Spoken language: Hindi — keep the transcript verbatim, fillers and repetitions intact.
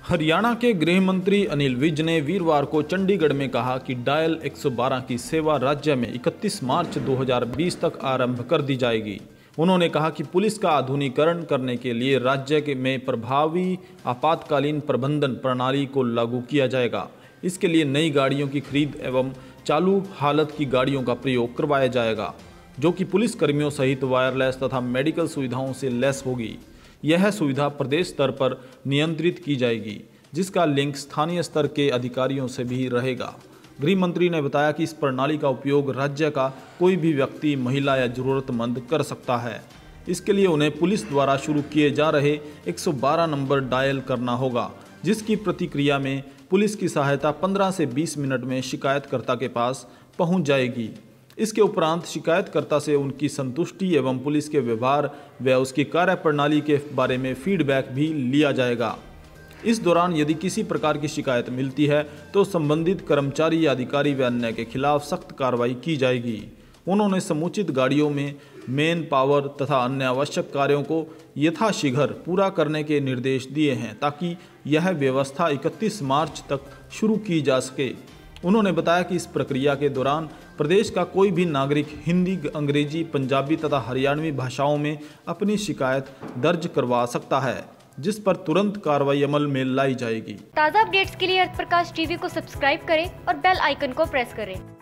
हरियाणा के गृह मंत्री अनिल विज ने वीरवार को चंडीगढ़ में कहा कि डायल एक सौ बारह की सेवा राज्य में इकतीस मार्च दो हज़ार बीस तक आरंभ कर दी जाएगी। उन्होंने कहा कि पुलिस का आधुनिकीकरण करने के लिए राज्य में प्रभावी आपातकालीन प्रबंधन प्रणाली को लागू किया जाएगा। इसके लिए नई गाड़ियों की खरीद एवं चालू हालत की गाड़ियों का प्रयोग करवाया जाएगा, जो कि पुलिस कर्मियों सहित वायरलेस तथा मेडिकल सुविधाओं से लैस होगी। यह सुविधा प्रदेश स्तर पर नियंत्रित की जाएगी, जिसका लिंक स्थानीय स्तर के अधिकारियों से भी रहेगा। गृह मंत्री ने बताया कि इस प्रणाली का उपयोग राज्य का कोई भी व्यक्ति, महिला या जरूरतमंद कर सकता है। इसके लिए उन्हें पुलिस द्वारा शुरू किए जा रहे एक सौ बारह नंबर डायल करना होगा, जिसकी प्रतिक्रिया में पुलिस की सहायता पंद्रह से बीस मिनट में शिकायतकर्ता के पास पहुंच जाएगी। इसके उपरांत शिकायतकर्ता से उनकी संतुष्टि एवं पुलिस के व्यवहार व उसकी कार्यप्रणाली के बारे में फीडबैक भी लिया जाएगा। इस दौरान यदि किसी प्रकार की शिकायत मिलती है तो संबंधित कर्मचारी या अधिकारी व अन्य के खिलाफ सख्त कार्रवाई की जाएगी। उन्होंने समुचित गाड़ियों में मेन पावर तथा अन्य आवश्यक कार्यों को यथाशीघ्र पूरा करने के निर्देश दिए हैं, ताकि यह व्यवस्था इकतीस मार्च तक शुरू की जा सके। उन्होंने बताया कि इस प्रक्रिया के दौरान प्रदेश का कोई भी नागरिक हिंदी, अंग्रेजी, पंजाबी तथा हरियाणवी भाषाओं में अपनी शिकायत दर्ज करवा सकता है, जिस पर तुरंत कार्रवाई अमल में लाई जाएगी। ताज़ा अपडेट्स के लिए अर्थ प्रकाश टीवी को सब्सक्राइब करें और बेल आइकन को प्रेस करें।